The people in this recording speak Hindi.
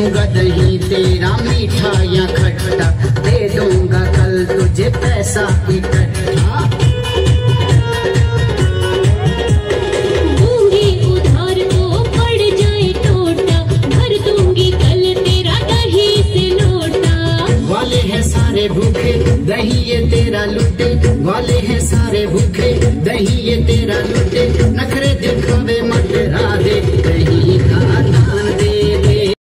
दूंगा दही तेरा मीठा या खट्टा, दे दूंगा कल तुझे पैसा इकट्ठा। दूंगी उधार तो पड़ जाए टोटा, भर दूंगी कल तेरा दही से लोटा। वाले हैं सारे भूखे दही ये तेरा लूटे, वाले हैं सारे भूखे